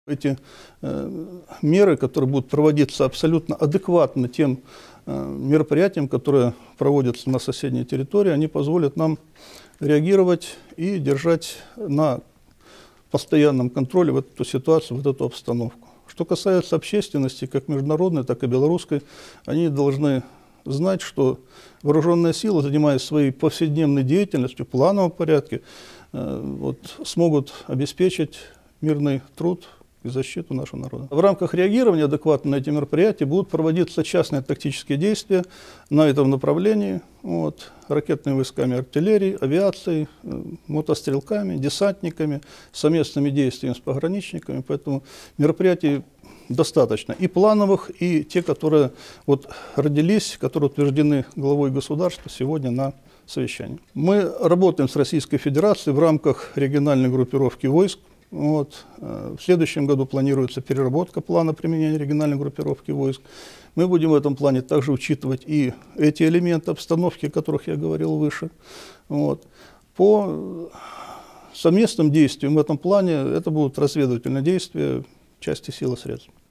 Эти меры, которые будут проводиться абсолютно адекватно тем мероприятиям, которые проводятся на соседней территории, они позволят нам реагировать и держать на постоянном контроле в эту ситуацию, в эту обстановку. Что касается общественности, как международной, так и белорусской, они должны знать, что вооруженные силы, занимаясь своей повседневной деятельностью в плановом порядке, смогут обеспечить мирный труд и защиту нашего народа. В рамках реагирования адекватно на эти мероприятия будут проводиться частные тактические действия на этом направлении, ракетными войсками, артиллерией, авиацией, мотострелками, десантниками, совместными действиями с пограничниками. Поэтому мероприятий достаточно. И плановых, и те, которые родились, которые утверждены главой государства сегодня на совещании. Мы работаем с Российской Федерацией в рамках региональной группировки войск. В следующем году планируется переработка плана применения региональной группировки войск. Мы будем в этом плане также учитывать и эти элементы обстановки, о которых я говорил выше. По совместным действиям в этом плане это будут разведывательные действия части сил и средств.